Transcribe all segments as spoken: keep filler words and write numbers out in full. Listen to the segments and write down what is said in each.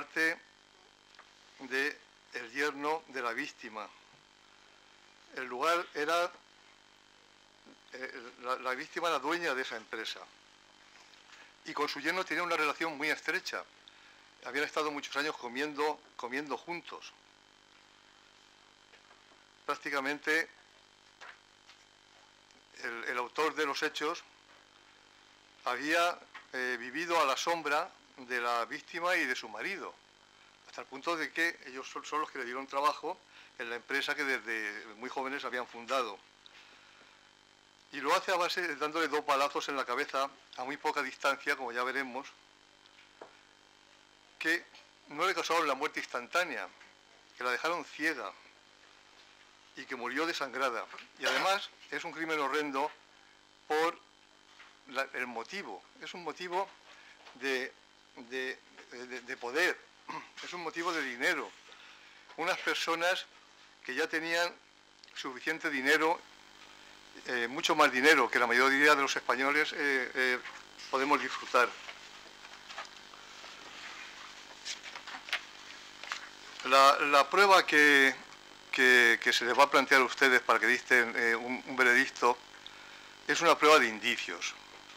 parte del yerno de la víctima. El lugar era... Eh, la, la víctima era dueña de esa empresa. Y con su yerno tenía una relación muy estrecha. Habían estado muchos años comiendo, comiendo juntos. Prácticamente el, el autor de los hechos había eh, vivido a la sombra de la víctima y de su marido, hasta el punto de que ellos son, son los que le dieron trabajo en la empresa que desde muy jóvenes habían fundado. Y lo hace a base de dándole dos balazos en la cabeza a muy poca distancia, como ya veremos, que no le causaron la muerte instantánea, que la dejaron ciega y que murió desangrada. Y además es un crimen horrendo por la, el motivo. Es un motivo de, de, de, de poder, es un motivo de dinero. Unas personas que ya tenían suficiente dinero, eh, mucho más dinero que la mayoría de los españoles eh, eh, podemos disfrutar. La, la prueba que, que, que se les va a plantear a ustedes para que dicten eh, un, un veredicto es una prueba de indicios.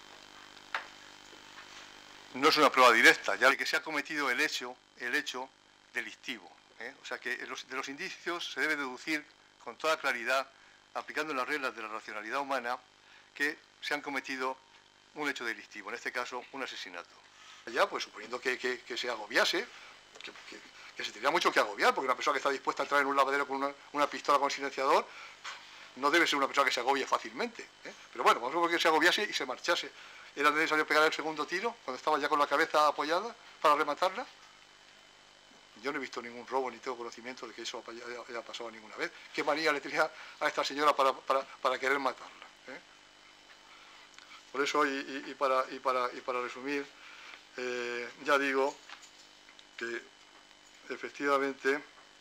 No es una prueba directa, ya que se ha cometido el hecho, el hecho delictivo. ¿eh? O sea que de los, de los indicios se debe deducir con toda claridad, aplicando las reglas de la racionalidad humana, que se han cometido un hecho delictivo, en este caso un asesinato. Ya, pues suponiendo que, que, que se agobiase, que, que, que se tendría mucho que agobiar, porque una persona que está dispuesta a entrar en un lavadero con una, una pistola con silenciador, no debe ser una persona que se agobie fácilmente. ¿eh? Pero bueno, vamos a ver que se agobiase y se marchase. ¿Era necesario pegar el segundo tiro, cuando estaba ya con la cabeza apoyada, para rematarla? Yo no he visto ningún robo, ni tengo conocimiento de que eso haya pasado ninguna vez. ¿Qué manía le tenía a esta señora para, para, para querer matarla? ¿eh? Por eso, y, y, y, para, y, para, y para resumir, eh, ya digo que efectivamente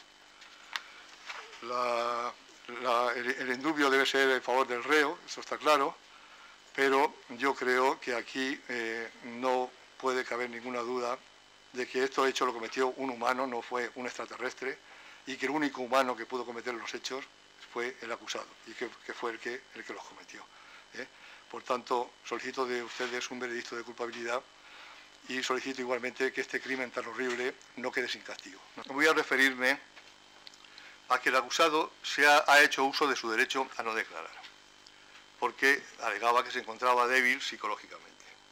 la, la, el, el indubio debe ser en favor del reo, eso está claro, pero yo creo que aquí eh, no puede caber ninguna duda de que estos hechos lo cometió un humano, no fue un extraterrestre, y que el único humano que pudo cometer los hechos fue el acusado, y que, que fue el que, el que los cometió. ¿eh? Por tanto, solicito de ustedes un veredicto de culpabilidad y solicito igualmente que este crimen tan horrible no quede sin castigo. Voy a referirme a que el acusado se ha, ha hecho uso de su derecho a no declarar, porque alegaba que se encontraba débil psicológicamente.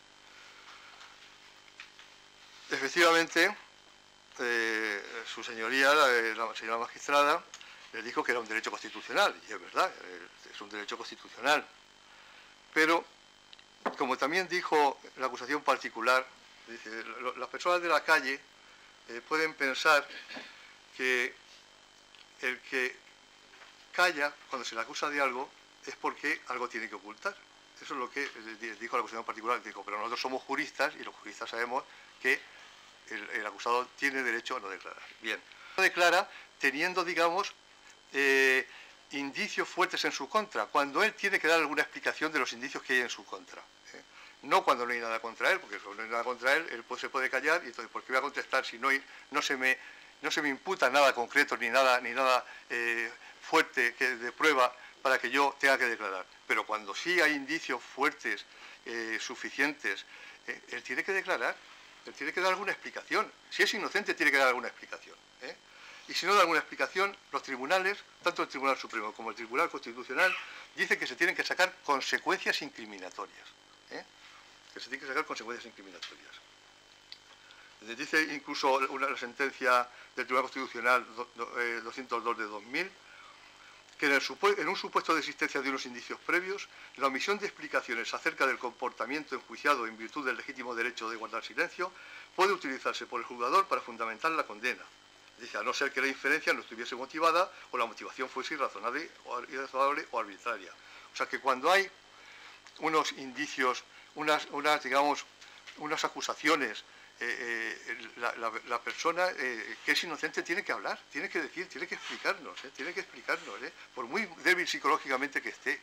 Efectivamente, eh, su señoría, la, la señora magistrada, le dijo que era un derecho constitucional, y es verdad, es un derecho constitucional. Pero, como también dijo la acusación particular, dice, lo, las personas de la calle eh, pueden pensar que el que calla cuando se le acusa de algo es porque algo tiene que ocultar. Eso es lo que dijo la acusación particular, dijo, pero nosotros somos juristas y los juristas sabemos que el, el acusado tiene derecho a no declarar. Bien, no declara teniendo, digamos, eh, indicios fuertes en su contra, cuando él tiene que dar alguna explicación de los indicios que hay en su contra. ¿eh? No cuando no hay nada contra él, porque cuando no hay nada contra él, él pues, se puede callar, y entonces, ¿por qué voy a contestar si no, hay, no, se, me, no se me imputa nada concreto, ni nada, ni nada eh, fuerte que, de prueba para que yo tenga que declarar? Pero cuando sí hay indicios fuertes, eh, suficientes, eh, él tiene que declarar, él tiene que dar alguna explicación. Si es inocente, tiene que dar alguna explicación. ¿eh? Y si no da alguna explicación, los tribunales, tanto el Tribunal Supremo como el Tribunal Constitucional, dicen que se tienen que sacar consecuencias incriminatorias. ¿eh? Que se tienen que sacar consecuencias incriminatorias. Dice incluso una sentencia del Tribunal Constitucional doscientos dos de dos mil, que en, el en un supuesto de existencia de unos indicios previos, la omisión de explicaciones acerca del comportamiento enjuiciado en virtud del legítimo derecho de guardar silencio puede utilizarse por el juzgador para fundamentar la condena. Dice, a no ser que la inferencia no estuviese motivada o la motivación fuese irrazonable o, irrazonable o arbitraria. O sea que cuando hay unos indicios, unas, unas digamos, unas acusaciones, eh, eh, la, la, la persona eh, que es inocente tiene que hablar, tiene que decir, tiene que explicarnos, eh, tiene que explicarnos, eh, por muy débil psicológicamente que esté.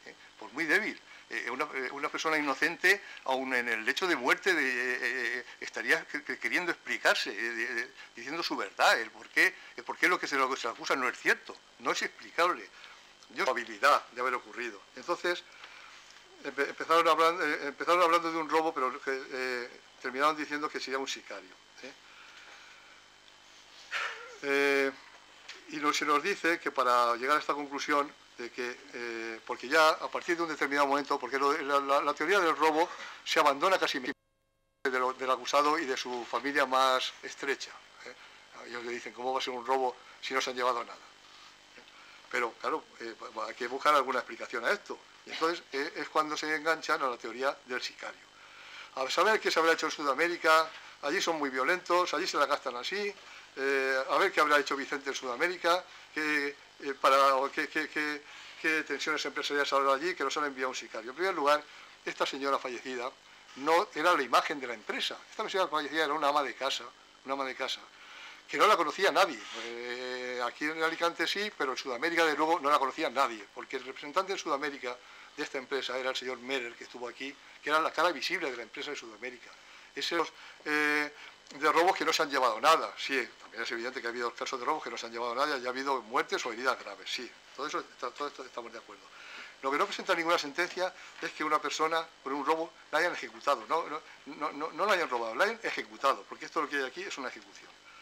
¿eh? Por muy débil. Eh, una, una persona inocente, aun en el lecho de muerte, de, eh, eh, estaría queriendo explicarse, eh, de, de, diciendo su verdad, el por qué, el por qué lo que se, lo que se le acusa no es cierto, no es explicable. Yo habilidad de haber ocurrido. Entonces, empe empezaron, hablando, eh, empezaron hablando de un robo, pero eh, terminaron diciendo que sería un sicario. ¿eh? Eh, y no, se nos dice que para llegar a esta conclusión, de que, eh, porque ya a partir de un determinado momento, porque lo, la, la, la teoría del robo se abandona casi de lo, del acusado y de su familia más estrecha. ¿eh? Ellos le dicen, ¿cómo va a ser un robo si no se han llevado nada? ¿eh? Pero, claro, eh, hay que buscar alguna explicación a esto. Y entonces eh, es cuando se enganchan a la teoría del sicario. A saber qué se habrá hecho en Sudamérica, allí son muy violentos, allí se la gastan así, eh, a ver qué habrá hecho Vicente en Sudamérica, que, eh, para, qué, qué, qué, qué tensiones empresariales habrá allí, que nos han enviado un sicario. En primer lugar, esta señora fallecida no era la imagen de la empresa. Esta señora fallecida era una ama de casa, una ama de casa, que no la conocía nadie. Eh, aquí en Alicante sí, pero en Sudamérica, de luego, no la conocía nadie, porque el representante en Sudamérica de esta empresa era el señor Merer, que estuvo aquí, que era la cara visible de la empresa de Sudamérica. Esos eh, de robos que no se han llevado nada, sí, también es evidente que ha habido casos de robos que no se han llevado nada y ha habido muertes o heridas graves, sí, todo eso, todo esto estamos de acuerdo. Lo que no presenta ninguna sentencia es que una persona por un robo la hayan ejecutado, no, no, no, no, no la hayan robado, la hayan ejecutado, porque esto lo que hay aquí es una ejecución.